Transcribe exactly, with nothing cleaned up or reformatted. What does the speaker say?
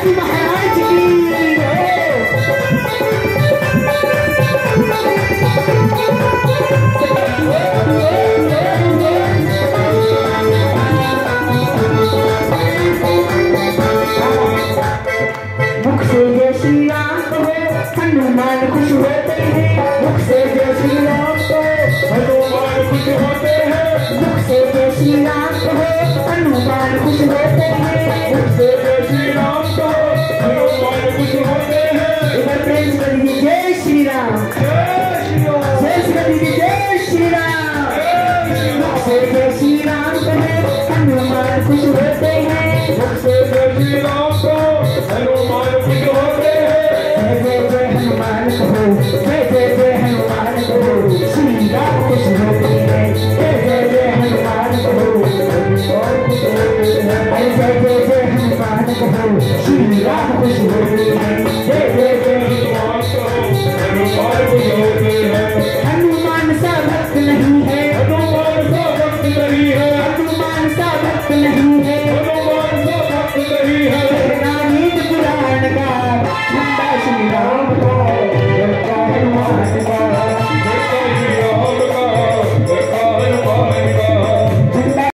हनुमान खुश होते हैं, मुख से जय श्री राम को हनुमान खुश होते हैं, मुख से जय श्री राम को हनुमान खुश होते हैं, मुख से जय श्री राम को हनुमान खुश होते हैं। इधर प्रेम से करिए जय श्री राम, जय श्री राम, जय श्री राम। मुख से जय श्री राम को हनुमान खुश होते हैं, मुख से जय श्री राम को हनुमान खुश होते हैं। जय जय हनुमान कहो, जय जय जय हनुमान कहो, श्री राम खुश होते हैं। जय जय जय हनुमान कहो, जय जय जय हनुमान कहो, श्री राम खुश होते हैं। जय जय जय हनुमान कहो, हनुमान खुश होते हैं। हनुमान सा भक्त नहीं है, हनुमान सा भक्त नहीं है, हनुमान सा भक्त नहीं है।